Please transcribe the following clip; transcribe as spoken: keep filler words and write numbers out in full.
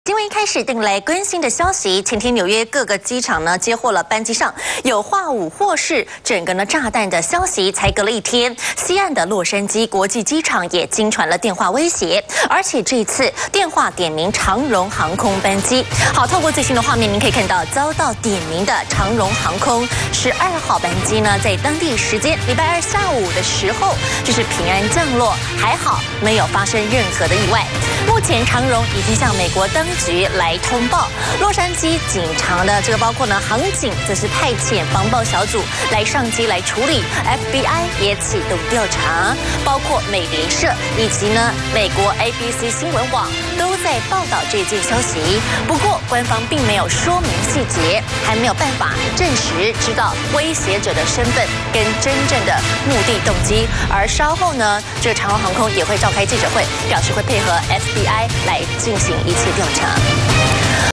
新闻一开始带来关心的消息，前天纽约各个机场呢接获了班机上有化武或是整个呢炸弹的消息，才隔了一天，西岸的洛杉矶国际机场也经传了电话威胁，而且这一次电话点名长荣航空班机。好，透过最新的画面，您可以看到遭到点名的长荣航空十二号班机呢，在当地时间礼拜二下午的时候，就是平安降落，还好没有发生任何的意外。目前长荣已经向美国当局来通报，洛杉矶警察的这个包括呢航警，则是派遣防暴小组来上机来处理 ，F B I 也启动调查，包括美联社以及呢美国 A B C 新闻网都在报道这件消息。不过官方并没有说明细节，还没有办法证实知道威胁者的身份跟真正的目的动机。而稍后呢，这个长荣航空也会召开记者会，表示会配合 F B I 来进行一切调查。